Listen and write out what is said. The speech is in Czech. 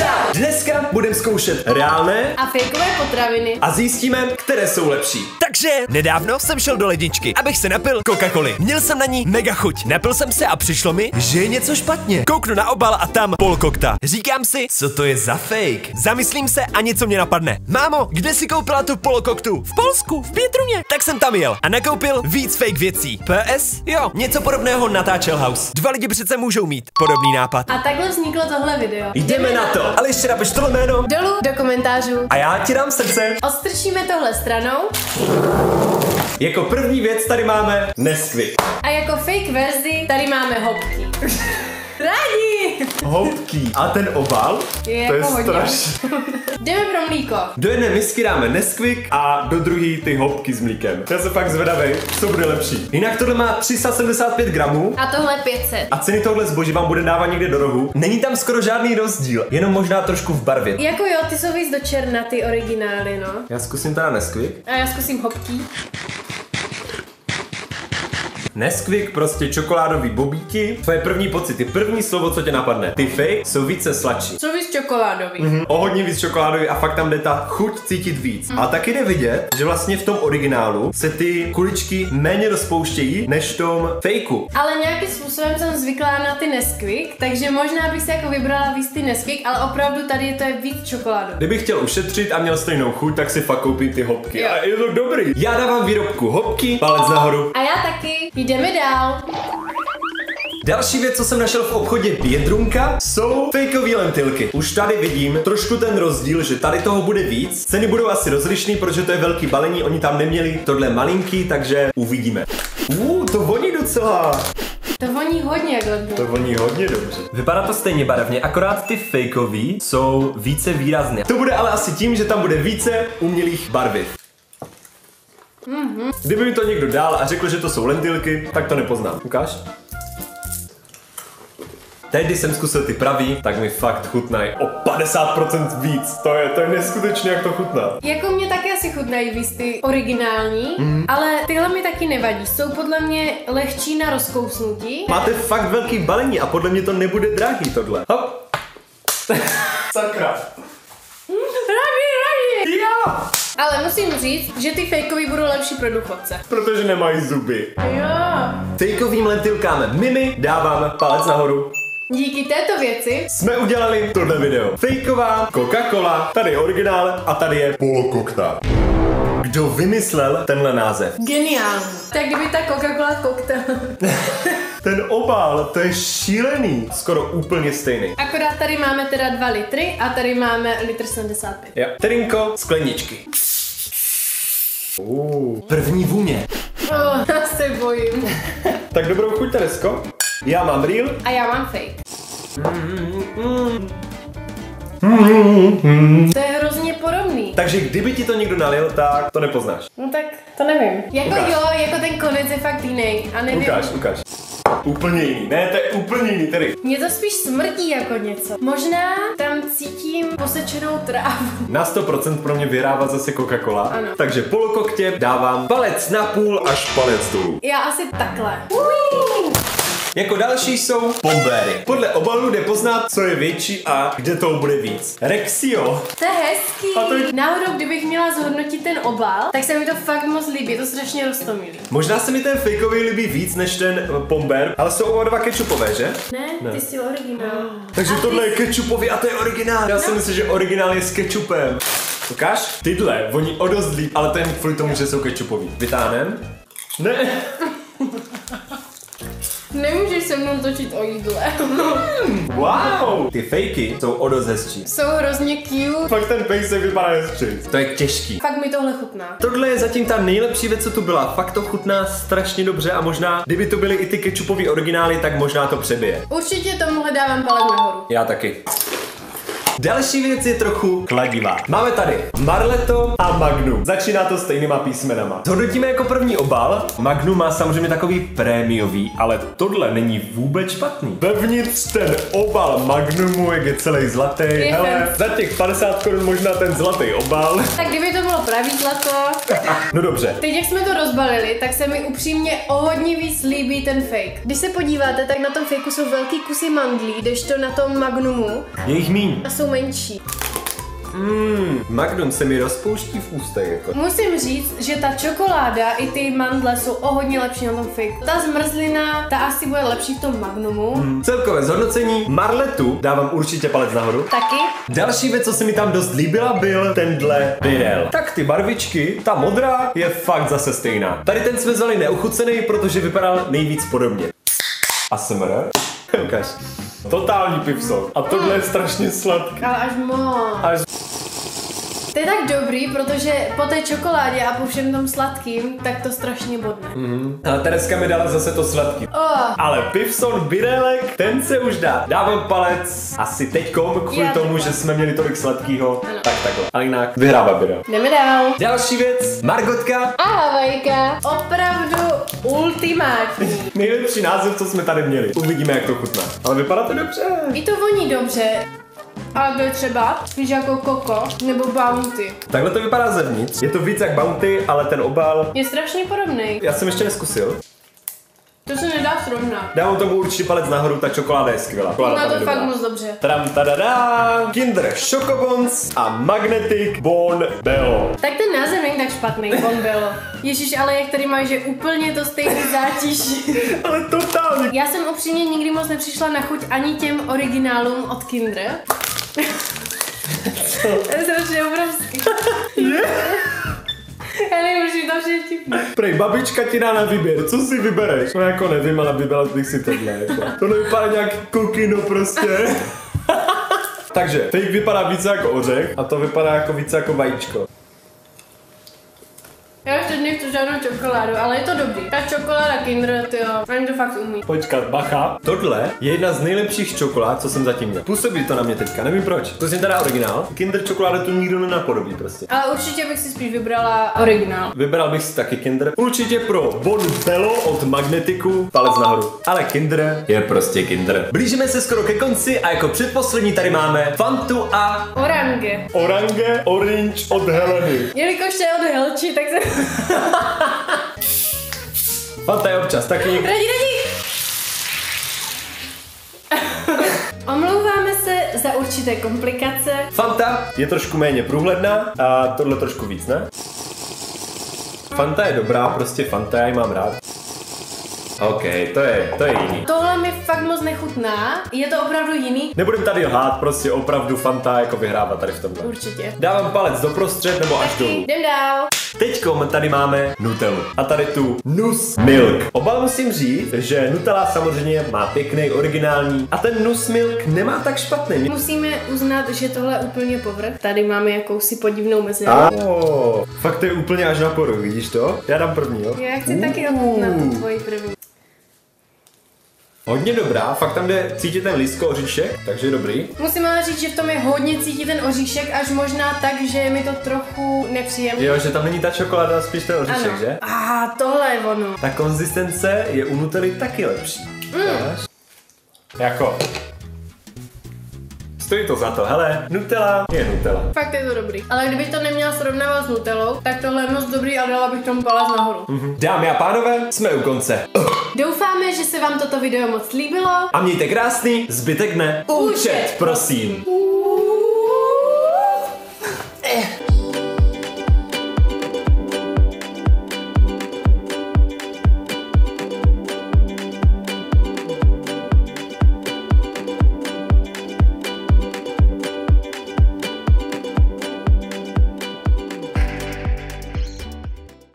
Čau! Dneska budeme zkoušet reálné a fejkové potraviny a zjistíme, které jsou lepší. Takže nedávno jsem šel do ledničky, abych se napil Coca-Coly. Měl jsem na ní mega chuť. Napil jsem se a přišlo mi, že je něco špatně. Kouknu na obal a tam polokokta. Říkám si, co to je za fake? Zamyslím se a něco mě napadne. Mámo, kde si koupila tu polokoktu? V Polsku, v Pietruně. Tak jsem tam jel a nakoupil víc fake věcí. PS? Jo, něco podobného natáčel House. Dva lidi přece můžou mít podobný nápad. a takhle vzniklo tohle video. Jdeme na to. Ale ještě napiš tohle jméno. Dolů do komentářů. A já ti dám srdce. Odstrčíme tohle stranou Jako první věc tady máme Nesquik. a jako fake verzi tady máme hopky. Rádi! Houbký. A ten obal? Je To je jako hodně. strašné. Jdeme pro mlíko. Do jedné misky dáme Nesquik a do druhé ty houbky s mlíkem. Já se fakt zvedavej, co bude lepší. Jinak tohle má 375 gramů. A tohle 500. A ceny tohle zboží vám bude dávat někde do rohu. Není tam skoro žádný rozdíl, jenom možná trošku v barvě. Jako jo, ty jsou víc do černa, ty originály, no. Já zkusím teda Nesquik. A já zkusím hopky. Nesquik, prostě čokoládový bobíky. Tvoje první pocity, první slovo, co tě napadne. Ty fake jsou více sladší. Jsou víc čokoládový. O hodně víc čokoládový a fakt tam jde ta chuť cítit víc. A taky jde vidět, že vlastně v tom originálu se ty kuličky méně rozpouštějí než v tom fakeu. Ale nějakým způsobem jsem zvyklá na ty Nesquik, takže možná bych si jako vybrala víc ty Nesquik, ale opravdu tady to je víc čokoládový. Kdybych chtěl ušetřit a měl stejnou chuť, tak si fakt koupím ty hopky. Jo. A je to dobrý. Já dávám výrobku hopky, palec nahoru. A já taky. Jdeme dál. Další věc, co jsem našel v obchodě Piedrunka, jsou fakeové lentilky. Už tady vidím trošku ten rozdíl, že tady toho bude víc. Ceny budou asi rozlišný, protože to je velký balení, oni tam neměli tohle malinký, takže uvidíme. To voní docela. To voní hodně jak lednu. To voní hodně dobře. Vypadá to stejně barevně, akorát ty fakeový jsou více výrazné. To bude ale asi tím, že tam bude více umělých barviv. Kdyby mi to někdo dal a řekl, že to jsou lentilky, tak to nepoznám. Ukáž? Teď, když jsem zkusil ty pravý, tak mi fakt chutnají o 50% víc. To je neskutečné, jak to chutná. Jako mě taky asi chutnají víc ty originální, ale tyhle mi taky nevadí. Jsou podle mě lehčí na rozkousnutí. Máte fakt velký balení a podle mě to nebude drahý tohle. Hop. Sakra. Rádi! Jo! Ale musím říct, že ty fejkový budou lepší pro důchodce. Protože nemají zuby. Jo. Fakeovým lentilkám Mimi dávám palec nahoru. Díky této věci Jsme udělali tohle video. Fejková Coca-Cola, tady je originál a tady je polokokta. Kdo vymyslel tenhle název? geniální. Tak kdyby ta Coca-Cola koktel. Ten obal, to je šílený. Skoro úplně stejný. Akorát tady máme teda 2 litry a tady máme 1,75 litru. Jo. Trinko, skleničky. První vůně. Já se bojím. Tak dobrou chuť, Teresko. Já mám real. A já mám fake. To je hrozně podobný. Takže kdyby ti to někdo nalil, tak to nepoznáš. No tak to nevím. Jako Ukáž. jo, jako ten konec je fakt jiný. A nevím. Ukáž. Úplně jiný. Ne, to je úplně jiný, tedy. Mně to spíš smrdí jako něco. Možná tam cítím posečenou trávu. Na 100% pro mě vyhrává zase Coca-Cola. Ano. Takže polokoktě dávám palec na půl až palec dolů. Já asi takhle. Jako další jsou bombéry. Podle obalu jde poznat, co je větší a kde toho bude víc. Rexio. To je hezký. A to je- Náhodou, kdybych měla zhodnotit ten obal, tak se mi to fakt moc líbí. Je to strašně roztomilý. Možná se mi ten fakeový líbí víc než ten bombér, ale jsou oba dva kečupové, že? Ne, ty jsi originál. Takže A tohle ty- je kečupový a to je originál. Já si myslím, že originál je s kečupem. Ukáž? Tyhle voní o dost líp, ale to jen kvůli tomu, že jsou kečupový. Vytáhnem? Ne. Nemůžeš se mnou točit o jídle. Wow. Ty fakey jsou o dost hezčí. Jsou hrozně cute. Fakt ten face vypadá hezčí. To je těžký. Fakt mi tohle chutná. Tohle je zatím ta nejlepší věc, co tu byla. Fakt to chutná strašně dobře a možná, kdyby to byly i ty kečupový originály, tak možná to přebije. Určitě tomuhle dávám palec nahoru. Já taky. Další věc je trochu kladivá. Máme tady Marletto a Magnum. Začíná to stejnýma písmenama. Zhodnotíme jako první obal. Magnum má samozřejmě takový prémiový, ale tohle není vůbec špatný. Vevnitř ten obal Magnumu, jak je celý zlatý. Hele, za těch 50 korun možná ten zlatý obal. Tak kdyby to bylo pravý zlato. No dobře. Teď, jak jsme to rozbalili, tak se mi upřímně o hodně víc líbí ten fake. Když se podíváte, tak na tom fakeu jsou velký kusy mandlí, kdežto na tom Magnumu Je jich míň. a jsou menší. Magnum se mi rozpouští v ústech jako. Musím říct, že ta čokoláda i ty mandle jsou o hodně lepší na tom fake. Ta zmrzlina, ta asi bude lepší v tom Magnumu. Celkové zhodnocení Marletu dávám určitě palec nahoru. Taky. Další věc, co se mi tam dost líbila, byl tenhle birel. Tak ty barvičky, ta modrá je fakt zase stejná. Tady ten jsme vzali neuchucený, protože vypadal nejvíc podobně. ASMR. Ukaž. Totální pivsok. A tohle je strašně sladký. Ale až moc. To je tak dobrý, protože po té čokoládě a po všem tom sladkým, tak to strašně bodne. Ale Tereska mi dala zase to sladký. Ale pivson birelek, ten se už dá. Dávám palec asi teďkom kvůli tomu, že jsme měli tolik sladkýho. Ano. Tak takhle. Ale jinak vyhrává birel. Jdeme dál. Další věc, Margotka. A Havajka. Opravdu ultimátní. Nejlepší název, co jsme tady měli. Uvidíme, jak to chutná. Ale vypadá to dobře. I to voní dobře. Ale to je třeba, víš, jako Koko nebo Bounty. Takhle to vypadá zevnitř. Je to víc jak Bounty, ale ten obal... Je strašně podobný. Já jsem ještě neskusil. To se nedá srovnat. Dávám tomu určitě palec nahoru, ta čokoláda je skvělá. Chutná to fakt moc dobře. Tadam, tadadá, Kinder Chocobons a Magnetic Bon Bello. Tak ten název není tak špatný, Bon Bello. Ježíš, ale jak tady máš, že úplně to stejný zátiž. Ale totálně. Já jsem upřímně nikdy moc nepřišla na chuť ani těm originálům od Kindra. To je strašně obrovský. Já nevím, už mi to vše vtipné. Prej, babička ti dá na výběr, co si vybereš? No jako nevím, ale vybrala bych si tohle. Jako. Tohle vypadá nějak kokino prostě. Takže, fake vypadá více jako ořech a to vypadá jako více jako vajíčko. Já ještě nechci žádnou čokoládu, ale je to dobrý. Ta čokoláda Kinder, tyjo, oni to fakt umí. Počkat, bacha. Tohle je jedna z nejlepších čokolád, co jsem zatím měl. Působí to na mě teďka, nevím proč. To je teda originál. Kinder čokoláda tu nikdo nenapodobí prostě. Ale určitě bych si spíš vybrala originál. Vybral bych si taky Kinder. Určitě pro Bon Bello od Magnetiku palec nahoru. Ale Kinder je prostě Kinder. Blížíme se skoro ke konci a jako předposlední tady máme Fantu a Orange. Orange od Heleny. Jelikož to je od Helči, tak se... Fanta je občas taky. Radi. Omlouváme se za určité komplikace. Fanta je trošku méně průhledná a tohle trošku víc, ne? Fanta je dobrá, prostě Fanta, já ji mám rád. OK, to je jiný. Tohle mi fakt moc nechutná, je to opravdu jiný? Nebudem tady lhát, prostě opravdu Fanta jako vyhrává tady v tomhle. Určitě. Dávám palec doprostřed nebo až dolů. Jdem dál. Teďkom tady máme Nutellu. A tady tu Nuss Milk. Obal musím říct, že Nutella samozřejmě má pěkný, originální. A ten Nuss Milk nemá tak špatný. Musíme uznat, že tohle je úplně povrch. Tady máme jakousi podivnou mezeru. Fakt to je úplně až na poru, vidíš to? Já dám první, jo? Já chci taky ochutnat tu tvoji první. Hodně dobrá, fakt tam jde cítit ten lísko oříšek, takže dobrý. Musím ale říct, že v tom je hodně cítit ten oříšek, až možná tak, že je mi to trochu nepříjemné. Jo, že tam není ta čokoláda, spíš ten oříšek, ano. že? Tohle je ono. Ta konzistence je u Nutelly taky lepší. Jako... Stojí to za to, hele, Nutella je Nutella. Fakt je to dobrý. Ale kdybych to neměla srovnávat s Nutellou, tak tohle je moc dobrý a dala bych tomu palec nahoru. Dámy a pánové, jsme u konce. Doufáme, že se vám toto video moc líbilo. A mějte krásný zbytek dne. Účet, prosím.